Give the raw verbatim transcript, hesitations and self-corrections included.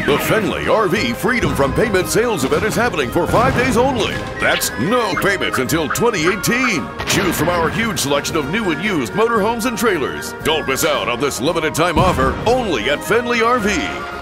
The Fenley R V Freedom from Payment Sales Event is happening for five days only. That's no payments until twenty eighteen. Choose from our huge selection of new and used motorhomes and trailers. Don't miss out on this limited time offer only at Fenley R V.